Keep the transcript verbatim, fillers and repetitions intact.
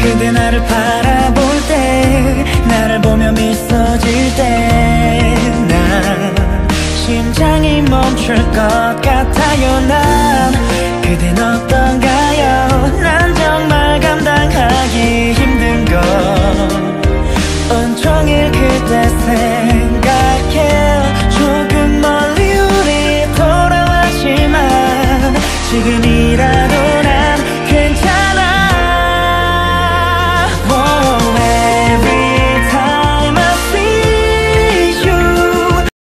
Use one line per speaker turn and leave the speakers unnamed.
그대 나를 바라볼 때, 나를 보며 미소 질 때 난 심장이 멈출 것 같아요. 난 그댄 어떤가요? 난 정말 감당하기 힘든 걸 온종일 그대 생각해. 조금 멀리 우리 돌아왔지만 지금이라도